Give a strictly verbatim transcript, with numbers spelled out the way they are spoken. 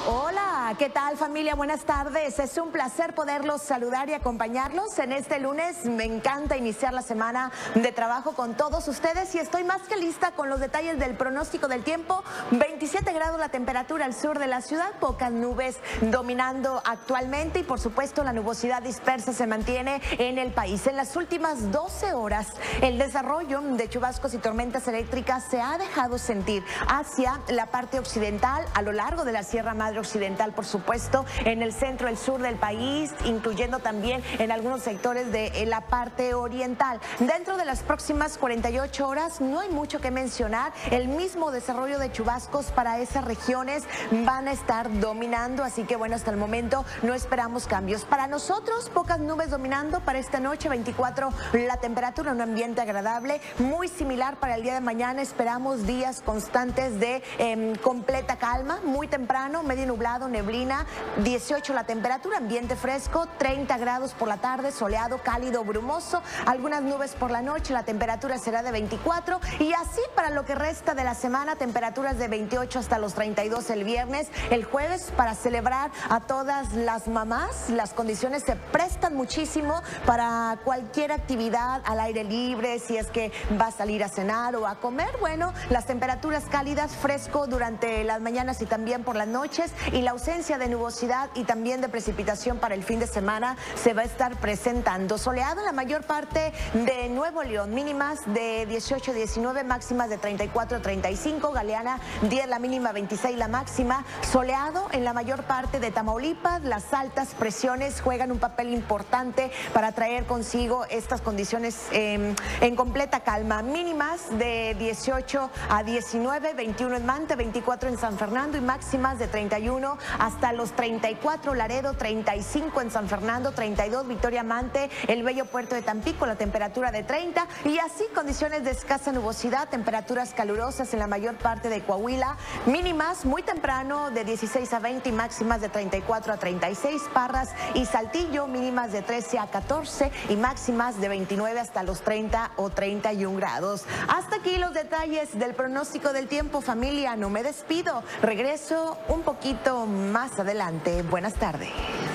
Hola, ¿qué tal familia? Buenas tardes. Es un placer poderlos saludar y acompañarlos en este lunes. Me encanta iniciar la semana de trabajo con todos ustedes y estoy más que lista con los detalles del pronóstico del tiempo. veintisiete grados la temperatura al sur de la ciudad, pocas nubes dominando actualmente y por supuesto la nubosidad dispersa se mantiene en el país. En las últimas doce horas el desarrollo de chubascos y tormentas eléctricas se ha dejado sentir hacia la parte occidental, a lo largo de la Sierra Madre Occidental, por supuesto, en el centro, el sur del país, incluyendo también en algunos sectores de la parte oriental. Dentro de las próximas cuarenta y ocho horas no hay mucho que mencionar. El mismo desarrollo de chubascos para esas regiones van a estar dominando, así que bueno, hasta el momento no esperamos cambios. Para nosotros, pocas nubes dominando para esta noche, veinticuatro la temperatura, un ambiente agradable, muy similar para el día de mañana. Esperamos días constantes de eh, completa calma, muy temprano, medio nublado, neblina, dieciocho la temperatura, ambiente fresco, treinta grados por la tarde, soleado, cálido, brumoso, algunas nubes por la noche, la temperatura será de veinticuatro y así para lo que resta de la semana, temperaturas de veintiocho hasta los treinta y dos el viernes, el jueves para celebrar a todas las mamás, las condiciones se prestan muchísimo para cualquier actividad al aire libre, si es que va a salir a cenar o a comer, bueno, las temperaturas cálidas, fresco durante las mañanas y también por las noches y la ausencia de nubosidad y también de precipitación para el fin de semana se va a estar presentando. Soleado en la mayor parte de Nuevo León, mínimas de dieciocho a diecinueve, máximas de treinta y cuatro a treinta y cinco, Galeana diez la mínima, veintiséis la máxima. Soleado en la mayor parte de Tamaulipas, las altas presiones juegan un papel importante para traer consigo estas condiciones eh, en completa calma. Mínimas de dieciocho a diecinueve, veintiuno en Manta, veinticuatro en San Fernando y máximas de treinta y uno hasta los treinta y cuatro, Laredo, treinta y cinco en San Fernando, treinta y dos Victoria Mante, el bello puerto de Tampico, la temperatura de treinta y así condiciones de escasa nubosidad, temperaturas calurosas en la mayor parte de Coahuila, mínimas muy temprano de dieciséis a veinte y máximas de treinta y cuatro a treinta y seis, Parras y Saltillo, mínimas de trece a catorce y máximas de veintinueve hasta los treinta o treinta y un grados. Hasta aquí los detalles del pronóstico del tiempo, familia, no me despido, regreso un poquito más adelante. Buenas tardes.